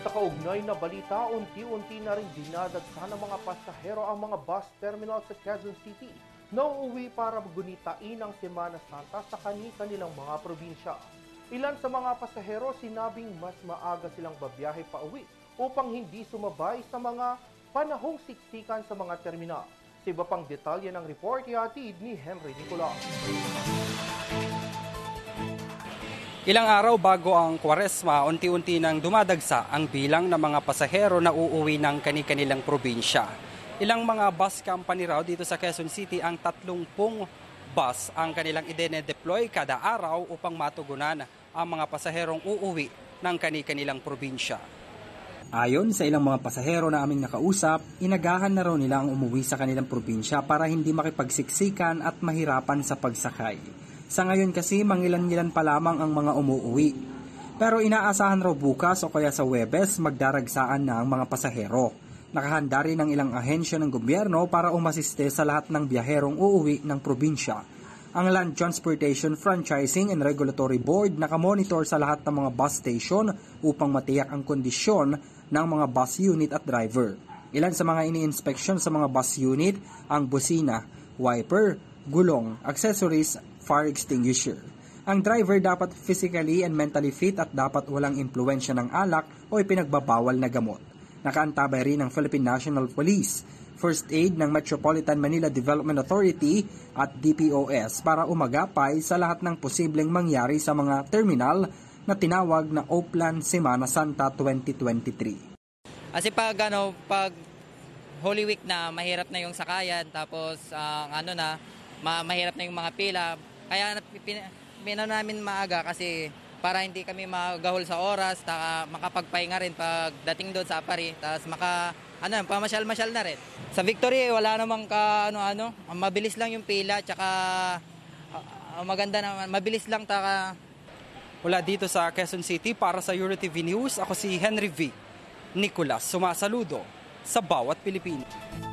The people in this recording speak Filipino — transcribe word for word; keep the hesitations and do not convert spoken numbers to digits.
Sa kaugnay na balita, unti-unti na rin dinadagsa ng mga pasahero ang mga bus terminal sa Quezon City na uuwi para gunitain ang Semana Santa sa kani-kanilang mga probinsya. Ilan sa mga pasahero sinabing mas maaga silang babiyahe pa uwi upang hindi sumabay sa mga panahong siksikan sa mga terminal. Sa iba pang detalye ng report, ihatid ni Henry Nicolas. Ilang araw bago ang Kwaresma, unti-unti nang dumadagsa ang bilang ng mga pasahero na uuwi ng kani-kanilang probinsya. Ilang mga bus company raw dito sa Quezon City ang tatlumpung bus ang kanilang idene-deploy kada araw upang matugunan ang mga pasaherong uuwi ng kani-kanilang probinsya. Ayon sa ilang mga pasahero na aming nakausap, inagahan na raw nila ang umuwi sa kanilang probinsya para hindi makipagsiksikan at mahirapan sa pagsakay. Sa ngayon kasi, mangilan-ngilan pa lamang ang mga umuuwi. Pero inaasahan raw bukas o kaya sa Huwebes magdaragsaan na ang mga pasahero. Nakahanda rin ang ilang ahensya ng gobyerno para umasiste sa lahat ng biyaherong uuwi ng probinsya. Ang Land Transportation Franchising and Regulatory Board nakamonitor sa lahat ng mga bus station upang matiyak ang kondisyon ng mga bus unit at driver. Ilan sa mga ini-inspection sa mga bus unit ang busina, wiper, gulong, accessories, fire extinguisher. Ang driver dapat physically and mentally fit at dapat walang impluensya ng alak o ipinagbabawal na gamot. Nakaantabay rin ng Philippine National Police, First Aid ng Metropolitan Manila Development Authority at D P O S para umagapay sa lahat ng posibleng mangyari sa mga terminal na tinawag na Oplan Semana Santa twenty twenty-three. Kasi pag ano, pag Holy Week na mahirap na yung sakayan, tapos ang uh, ano na ma mahirap na yung mga pila. Kaya pina namin maaga kasi para hindi kami magahol sa oras, taka makapagpahinga rin pagdating doon sa Apari, tapos maka ano, pamasyal-masyal na rin. Sa Victory wala namang ka ano-ano, mabilis lang yung pila, tsaka uh, maganda naman, mabilis lang taka. Mula dito sa Quezon City para sa Euro T V News, ako si Henry V. Nicolas, sumasaludo sa bawat Pilipino.